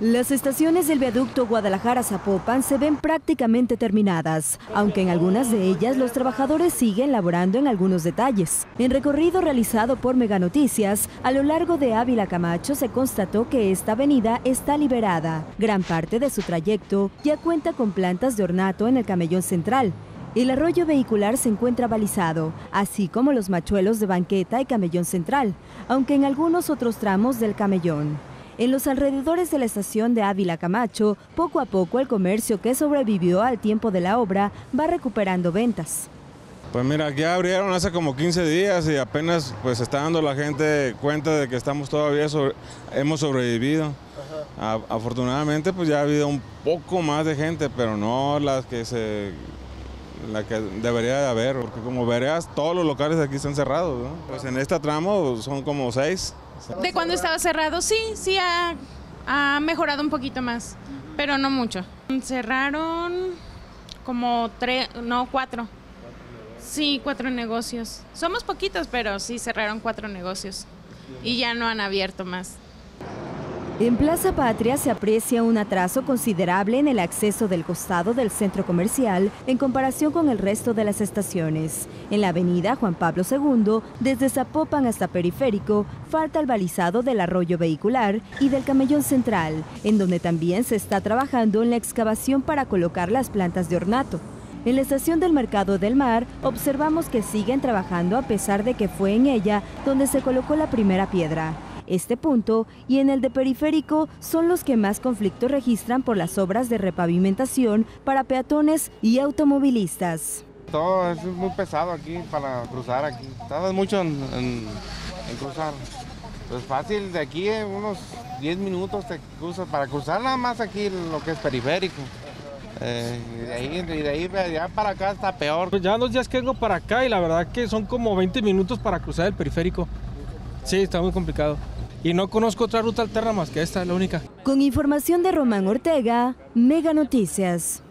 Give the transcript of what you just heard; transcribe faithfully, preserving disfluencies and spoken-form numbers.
Las estaciones del viaducto Guadalajara-Zapopan se ven prácticamente terminadas, aunque en algunas de ellas los trabajadores siguen laborando en algunos detalles. En recorrido realizado por Mega Noticias, a lo largo de Ávila Camacho se constató que esta avenida está liberada. Gran parte de su trayecto ya cuenta con plantas de ornato en el camellón central. El arroyo vehicular se encuentra balizado, así como los machuelos de banqueta y camellón central, aunque en algunos otros tramos del camellón. En los alrededores de la estación de Ávila Camacho, poco a poco el comercio que sobrevivió al tiempo de la obra va recuperando ventas. Pues mira, aquí abrieron hace como quince días y apenas pues está dando la gente cuenta de que estamos todavía, sobre, hemos sobrevivido. A, afortunadamente pues ya ha habido un poco más de gente, pero no las que se... la que debería de haber, porque como verás, todos los locales aquí están cerrados, ¿no? Pues en este tramo son como seis. De cuando estaba cerrado, sí, sí ha, ha mejorado un poquito más, pero no mucho. Cerraron como tres, no, cuatro. Sí, cuatro negocios. Somos poquitos, pero sí cerraron cuatro negocios y ya no han abierto más. En Plaza Patria se aprecia un atraso considerable en el acceso del costado del centro comercial en comparación con el resto de las estaciones. En la avenida Juan Pablo segundo, desde Zapopan hasta Periférico, falta el balizado del arroyo vehicular y del camellón central, en donde también se está trabajando en la excavación para colocar las plantas de ornato. En la estación del Mercado del Mar observamos que siguen trabajando a pesar de que fue en ella donde se colocó la primera piedra. Este punto y en el de Periférico son los que más conflictos registran por las obras de repavimentación para peatones y automovilistas. Todo es muy pesado aquí para cruzar aquí, tarda mucho en, en, en cruzar. Pues fácil, de aquí en unos diez minutos te cruzas, para cruzar nada más aquí lo que es Periférico. Eh, y, de ahí, y de ahí de allá para acá está peor. Pues ya dos días que vengo para acá y la verdad que son como veinte minutos para cruzar el Periférico. Sí, está muy complicado. Y no conozco otra ruta alterna más que esta, la única. Con información de Román Ortega, Mega Noticias.